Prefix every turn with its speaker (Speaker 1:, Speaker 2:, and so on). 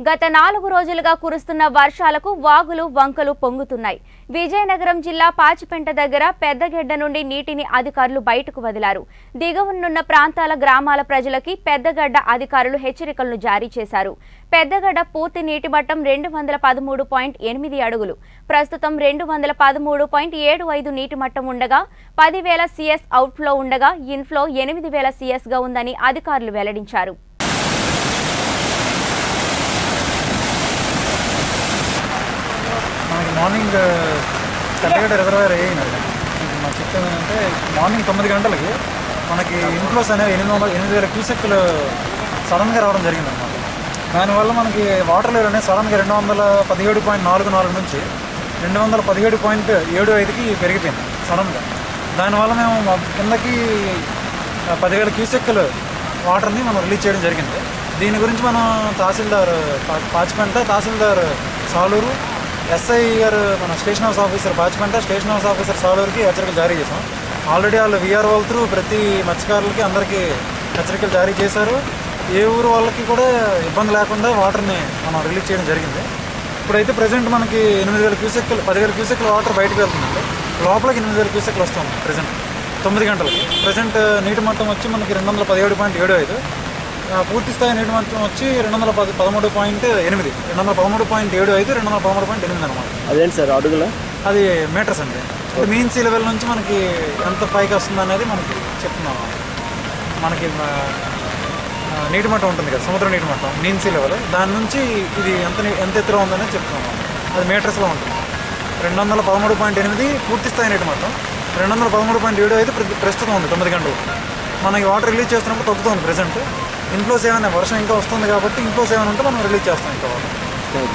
Speaker 1: గత 4 రోజులుగా కురుస్తున్న వర్షాలకు వాగులు వంకలు పొంగుతున్నాయి. విజయనగరం జిల్లా పాచిపెంట దగ్గర పెద్దగెడ్డ నుండి నీటిని అధికారులు బయటకు వదిలారు. దిగువనున్న ప్రాంతాల గ్రామాల ప్రజలకి పెద్దగడ్డ అధికారులు హెచ్చరికలను జారీ చేశారు. పెద్దగడ్డ పూర్తి నీటి మట్టం 213.8 అడుగులు. ప్రస్తుతం 213.75 నీటి మట్టం ఉండగా 10,000 CS అవుట్ఫ్లో ఉండగా ఇన్ఫ్లో 8,000 CS గా ఉందని అధికారులు వెల్లడించారు.
Speaker 2: మార్నింగ్ పెద్దగడ్డ రిజర్వాయర్ అయినది మనకు చెప్తుంది అంటే మార్నింగ్ 9 గంటలకి మనకి ఇన్ఫ్లోస్ అనేవి 8,000 క్యూసెక్లు సడన్గా రావడం జరిగిందన్నమాట. దానివల్ల మనకి వాటర్ లెవెల్ అనేది సడన్గా 217.44 నుంచి 217.75కి పెరిగిపోయింది సడన్గా. దానివల్ల మేము కిందకి 10,000 క్యూసెక్లు వాటర్ని మనం రిలీజ్ చేయడం జరిగింది. దీని గురించి మనం తహసీల్దార్ పాచిపెంట, తహసీల్దార్ సాలూరు, ఎస్ఐ గారు మన station house officer Pachipenta, station house officer సాలూరుకి హెచ్చరికలు జారీ చేసాం. ఆల్రెడీ వాళ్ళు వీఆర్ఓ త్రూ ప్రతి మత్స్యకారులకి అందరికీ హెచ్చరికలు జారీ చేశారు. ఏ ఊరు వాళ్ళకి కూడా ఇబ్బంది లేకుండా వాటర్ని మనం రిలీజ్ చేయడం జరిగింది. ఇప్పుడైతే ప్రజెంట్ మనకి 8,000 క్యూసెక్లు 10,000 క్యూసెక్లు వాటర్ బయటకు వెళ్తుందండి. లోపలికి 8,000 క్యూసెక్లు వస్తుంది ప్రజెంట్ 9 గంటలకి. ప్రజెంట్ నీటి మట్టం వచ్చి మనకి 217.75, పూర్తి స్థాయి నీటి మట్టం వచ్చి 213.8, 213.75, 213.8 అనమాట.
Speaker 3: అదేంటి సార్ అడుగులా?
Speaker 2: అది మీటర్స్ అండి. మీన్ సీ లెవెల్ నుంచి మనకి ఎంత పైకి వస్తుంది అనేది మనకి చెప్తున్నాం. మనకి నీటి మట్టం ఉంటుంది కదా, సముద్ర నీటి మట్టం మీన్ సీ లెవెల్, దాని నుంచి ఇది ఎంత ఎత్తులో ఉందనేది చెప్తున్నాం. అది మీటర్స్లో ఉంటుంది. 213.8 పూర్తి స్థాయి నీటి మట్టం, 213.75 ప్రస్తుతం ఉంది 9 గంటలు. మనకి వాటర్ రిలీజ్ చేస్తున్నప్పుడు తగ్గుతుంది ప్రజెంట్. ఇన్ఫ్లోస్ ఏమైనా వర్షం ఇంకా వస్తుంది కాబట్టి ఇన్ఫ్లోస్ ఏమైనా ఉంటే మనం రిలీజ్ చేస్తాం ఇంకా.